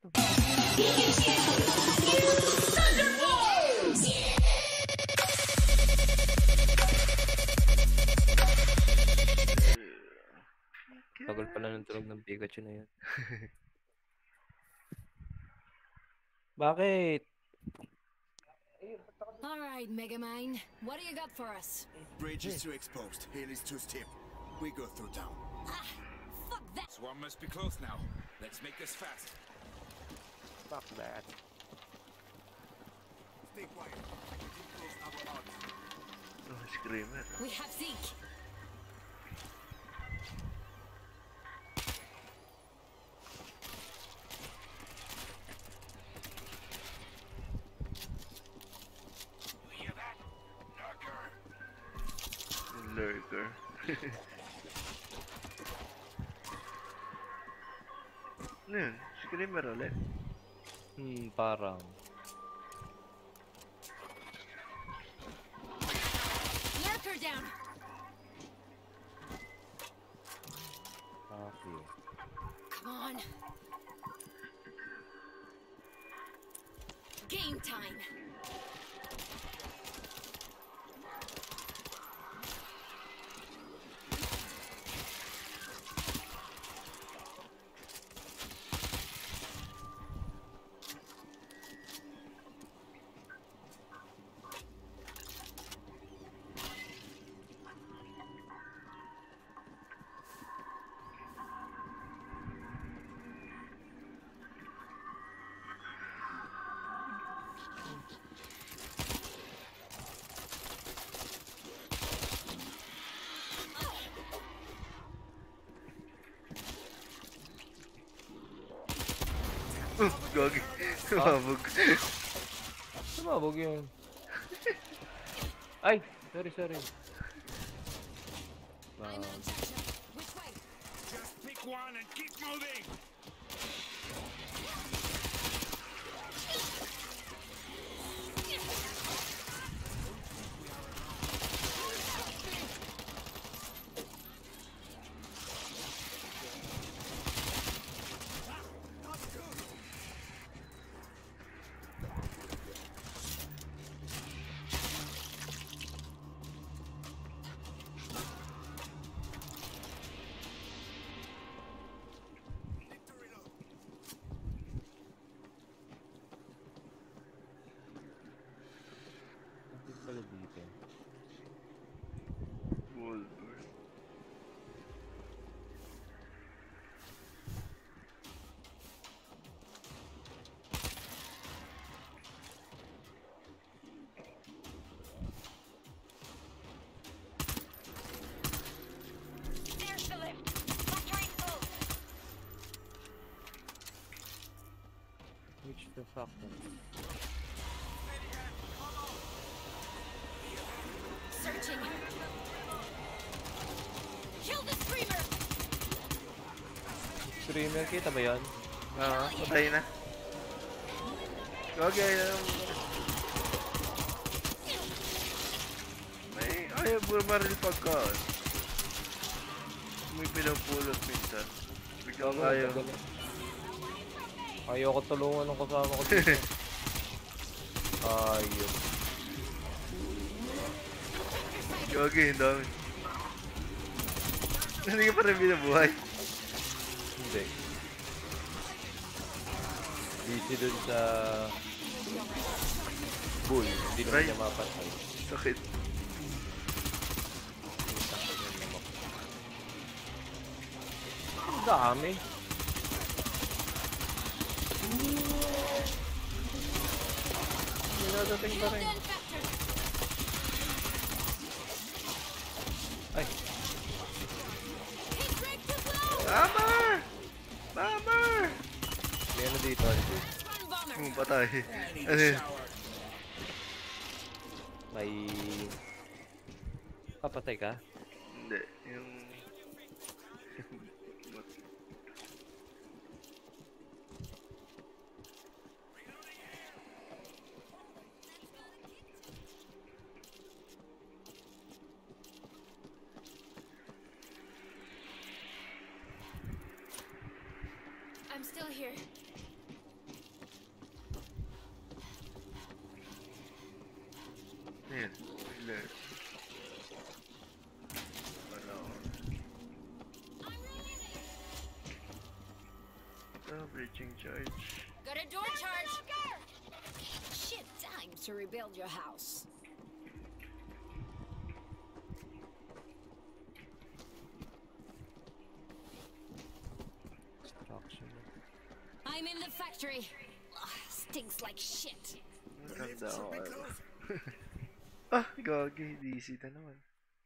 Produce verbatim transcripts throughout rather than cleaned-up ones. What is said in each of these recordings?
to. Tagal pala ng tunog ng Pikachu na yun. Bakit? All right, Megamind. What do you got for us? Bridge is too exposed. Hill is too steep. We go through town. Ah, fuck that. Swarm must be close now. Let's make this fast. Fuck that. Stay quiet. Keep close our odds. Oh, screamer. We have Zeke. Lurker. Ano yun? Screamer ulit. Hmm, parang. Lurker down. Okay. Come on. Game time. Uh, gagi. Sumabog. Sumabog yun. Ay! Sorry, sorry. I'm Um, on Chacha. Which way? Just pick one and keep moving. bakit pala dito? Wolver. There's the lift. Factory full. Which the fuck? Searching. Kill the screamer. Screamer, kita ba yun? Oo, patay na. Gagi, ayaw. May ayaw bumaril pagka. May pinapulot minsan. Biglang ayaw. Ayaw ko tulungan ng kasama ko dito. Ayaw. Gagi, ang dami. Hindi ka pa rin binabuhay. Hindi. Busy dun sa bull. Hindi naman Right. niya mapatay. Sakit. Ang dami. Hindi nadating pa rin. Then factor. Ay, Hit break to blow. Hammer! Hammer! may ano dito. Ano? Run bomber. Hmm, patay. I need Ano a yun? shower. May... Papatay ka? Hindi. Yung... I'm still here. Breaching charge. Got a door charge. Shit, time to rebuild your house. Destruction. I'm in the factory. Ugh, stinks like shit. The lift Ganda should ako. be ano. closed. Ah, gagi. D C na naman.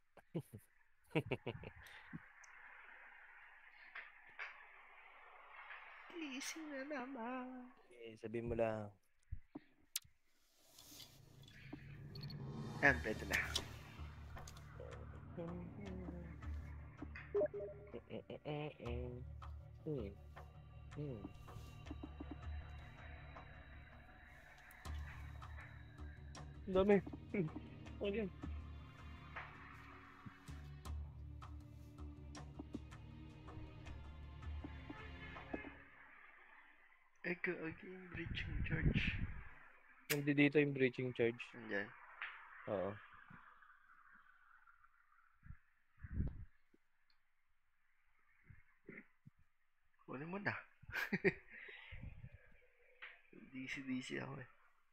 D C na naman. Eh, sabihin mo lang. Yan, pwede na. Hmm. Hmm. Ang dami. Okay. Eh, gagi yung breaching charge. Hindi dito yung breaching charge. Andyan. Oo. Kunin mo na. D C D C ako eh.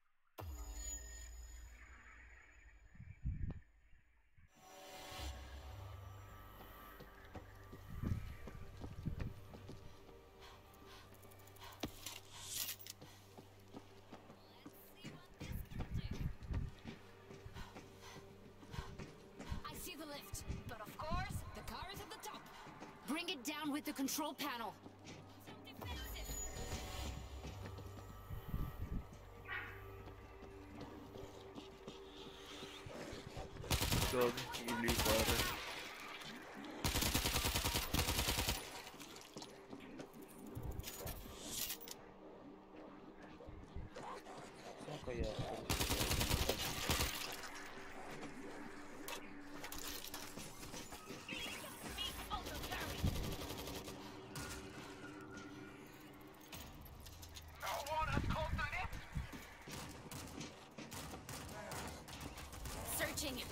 I see the lift, but of course, the car is at the top. Bring it down with the control panel. Gagi, hili para. Saan kaya? Searching.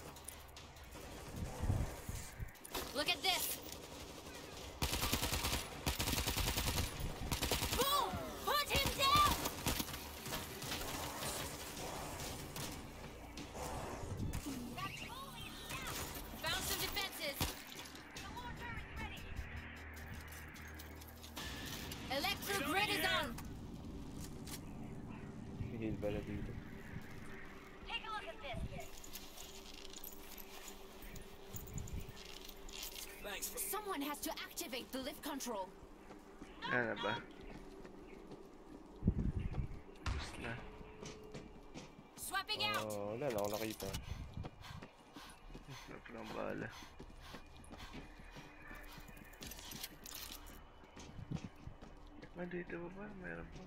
Look at this. Boom! Put him down! Found some defenses. Electro grid is on. Heal pala dito. Take a look at this. Thanks for Someone has to activate the lift control. Ano ba? Gusto na. Swapping out. Oh, wala na ako nakita. Sarap ng bala. Ah, dito ba ba? Meron pa.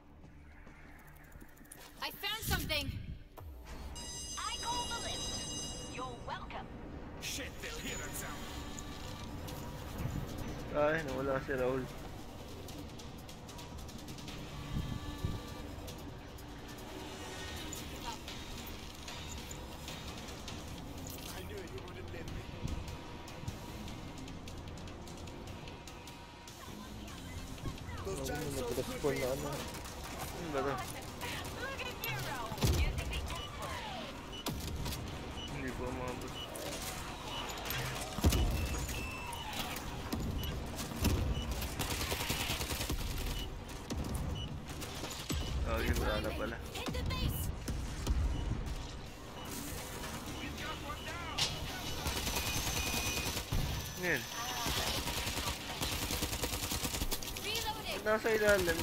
I found something. I call the lift. You're welcome. shit. They'll hear that sound. Ay, nawala si Raul. I knew you wouldn't let me. Those giant souls could Nag-respawn be na a ano. problem. Ano ba to? Look at Nero using the Keeper. Hindi po umabot. Oh, yun, wala na pala. Hit the base. We've got one down. Ngayon, Reloading. nasa ilalim.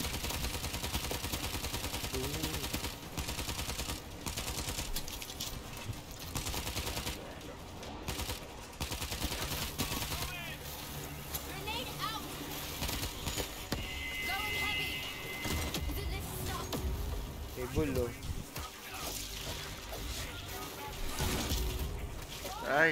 Grenade out. Going heavy. The lift stopped. Cable, oh. Ay,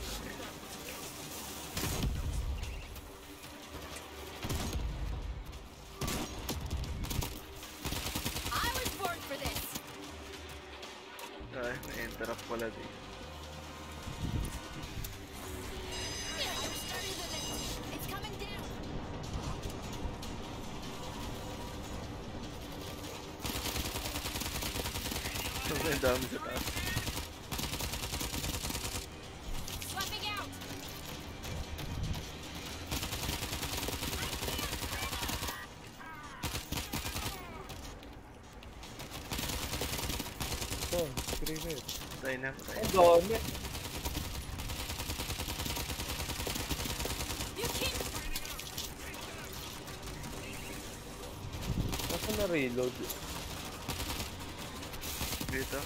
I was born for this. ay, na-interrupt pala din. I restarted the lift. It's coming down. Ang dami sa taas. Swapping out. Ito, screamer. Patay na, patay. Ang dami. You can't. Nasa na reload? Dito.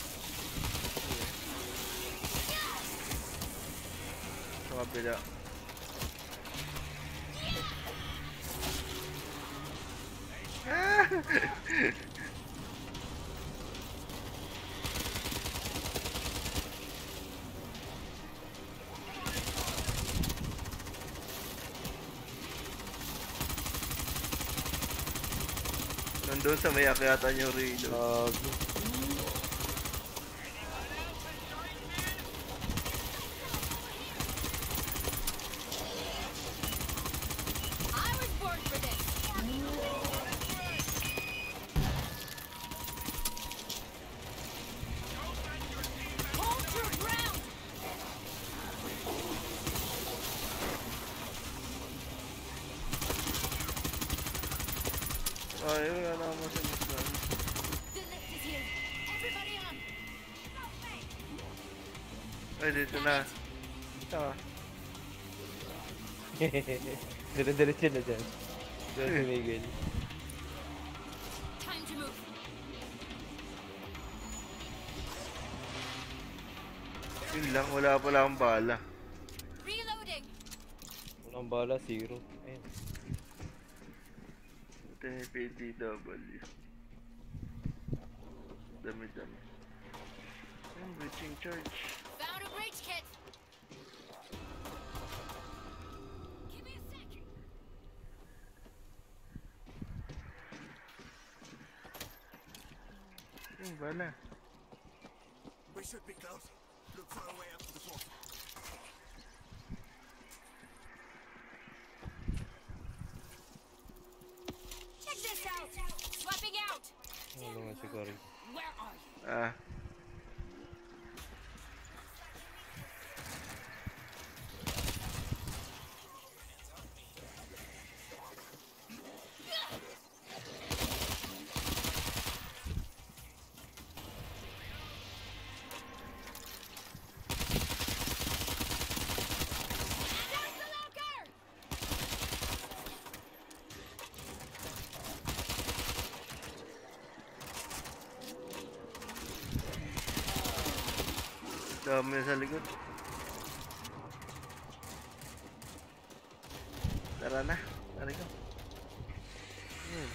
Sa kabila. Nandun sa may akyatan yung reload. Uh, I was born for this. Hold your ground. Ay, wala na ako sa mislan. The lift is here. Everybody on. Ay, dito na. Ito. dire-diretso na dyan. Dyan si Miguel. Time to move. Yun lang, wala pala akong bala. Reloading. Walang bala, zero. Ayun. Ito yung P D W. Dami-dami. Ayun, breaching charge. Found a breach kit. Give me a sec. Yung bala. We should be close. Look for a way up to the fort. Check this out. Swapping out. Ano nga siguro? Where are you? Ah. Down the locker. Dami sa likod. Tara na. Tara ko. Hmm.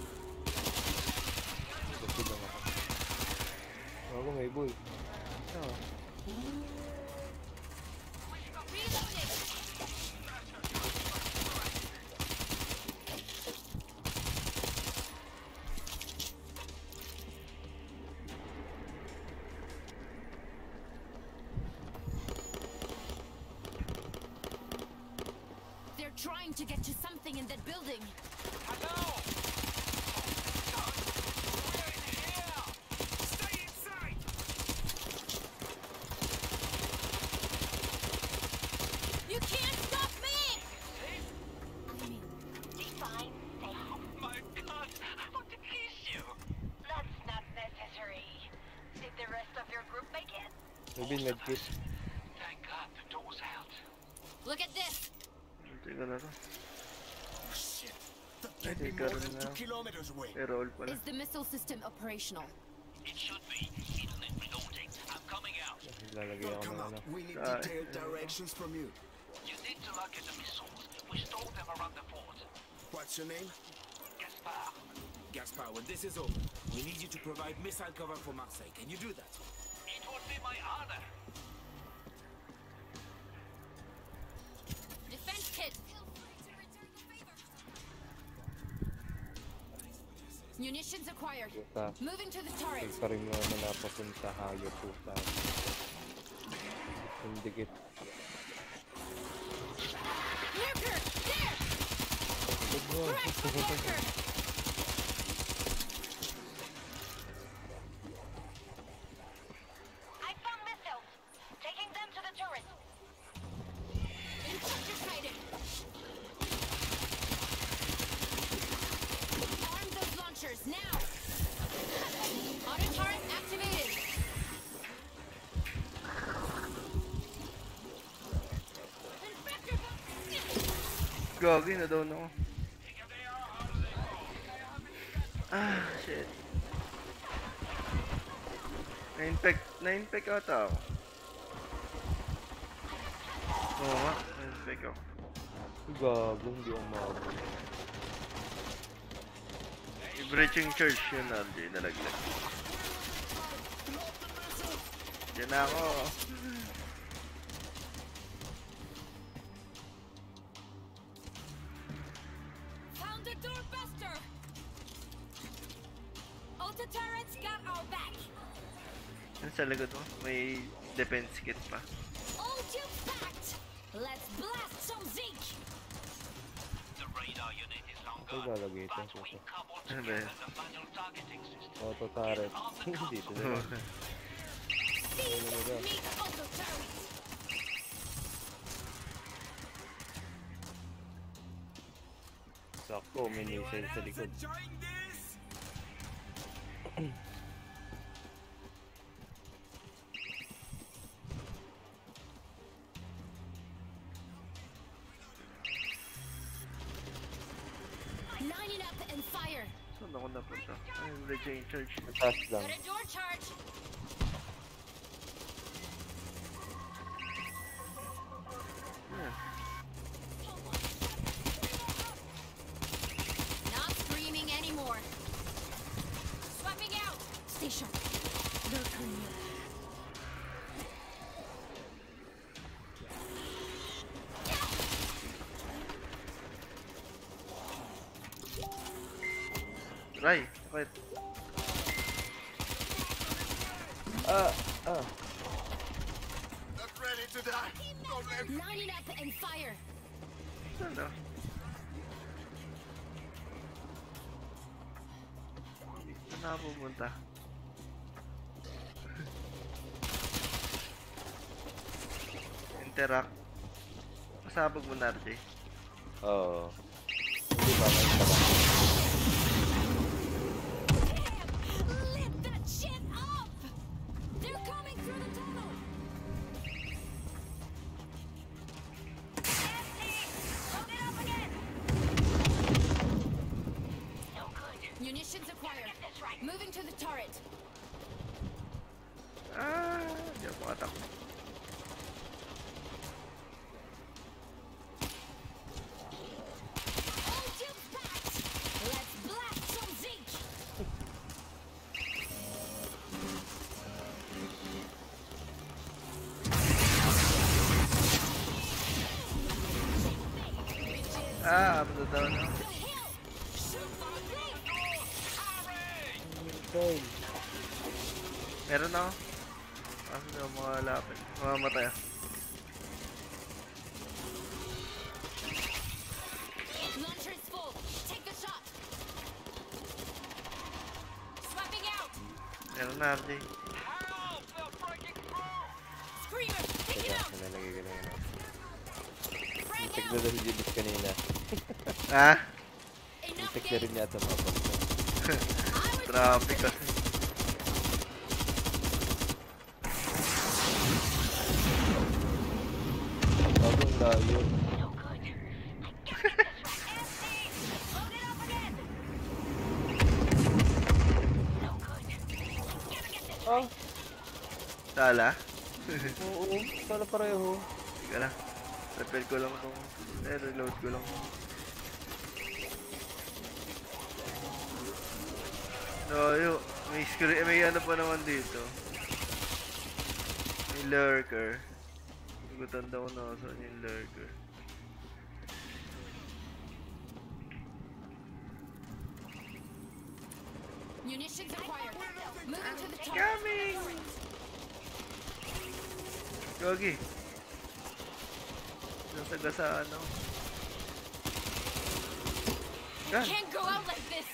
Kasi lang ako. Ako may bull. Ito. Reloading. They're trying to get to something in that building. Hello! We're in here! Stay inside! You can't stop me! I mean, Define safe. My God! I want to kiss you! That's not necessary. Did the rest of your group make it? Maybe medkit. Thank God the door's out. look at this. Hintay ko na to. Oh, shit. That Ay, can't be di more ka than rin two na. kilometers away. May roll pala. Is the missile system operational? It should be. Internet reloading. I'm coming out. Lalagay Don't ako come ng out. ano. We need Ah, detailed eh. directions from you. You need to look at the missiles. We stole them around the fort. What's your name? Gaspar. Gaspar, when this is over, we need you to provide missile cover for Marseille. Can you do that? It would be my honor. Defense kit. Munitions acquired. Puta. Moving to the turret. Huwag pa rin mo naman napapunta hayo puta. Sindikit. Lurker! There! Huwag mo. Correct the lurker! Gagi na down ako. Ah, shit. Na-infect, na-infect ata ako. Oo nga, na-infect ako. Gago, hindi ako mabot. I-breaching church yun na, hindi nalaglag. Diyan na ako. Found the doorbuster. Auto turrets got our back. Yan sa likod mo, may defense kit pa. All tubes packed. Let's blast some zinc. The radar unit is long Ito gone, lalagay ito. but we cobbled Ano ba together yan? the manual targeting system. Auto turret. Dito na lang. These Ano ba? meet auto turrets. Sakto, may missile sa likod. Enjoying this? Line it up and fire. Saan ako napunta? Ay, breaching church. Mataas lang. Got a door charge. Yan. Not screaming anymore. Swapping out. Stay sharp. They're coming up. Ray, bakit? Ah! Ah! Not ready to die. Don't let Line it up and fire. Saan na? Saan na pumunta? Interact. Pasabog mo na, R J. Oo. Hindi ba? May isa lang. Damn! Lit that shit up! They're coming through the tunnel! Load it up again! No good. Munitions acquired. That's right. Moving to the turret. Ah, hindi ako makatakbo. All tubes packed. Let's blast some zinc. Ah, abdo daw na. The hill. Shoot for the zinc. Missile. Meron ako. Kaso na mga lapit. Mamamatay ako. Launcher is full. Take the shot. Swapping out. Meron na, R J. Help! They're breaking through! Screamer. Take him Teka, out. nalagay ko lang yun. Frag Muntik na out. daw si Julius kanina. Ah? Enough Muntik na rin game. yata mapag. I was Traffic kasi. Bagong layo. No good. I gotta get this right. Empty! Load it up again! No good. Gotta get this Ah! Sala? Oo, sana pareho. Teka lang. Repair ko lang itong... Eh, reload ko lang. No, yun. May screen... May ano pa naman dito. May lurker. Hindi ko tanda ko na saan yung lurker. Munitions acquired. Moving to the turret. Coming! Gogi. Nasagasa ano. Gan. Can't go out like this.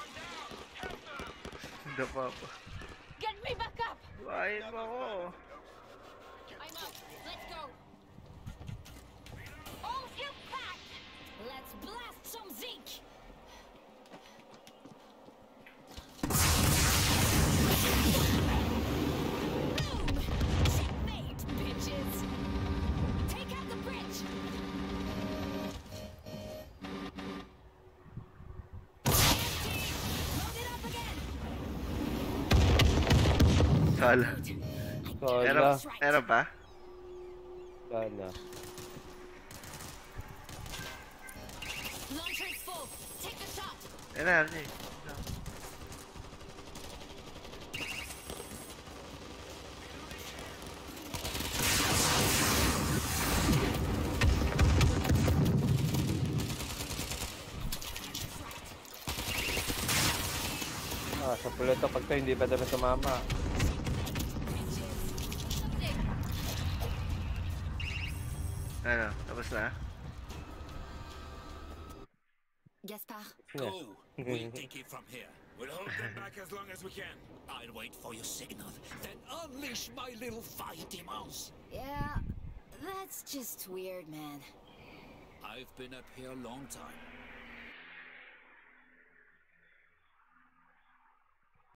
Hindi pa pa. Get me back up. Buhayin mo ako. I'm up. Let's go. All tubes packed! Let's blast some zinc. Boom! Checkmate, bitches. Take out the bridge. Solo. Wala. Meron, meron pa? Wala. Launcher is full. Take the shot. Ayun na, R J. Ah, sa puleto pag to hindi pa dami tumama. Ano, tapos na? Gaspard. Go. We'll take it from here. We'll hold them back as long as we can. I'll wait for your signal, then unleash my little fire demons. Yeah, that's just weird, man. I've been up here a long time.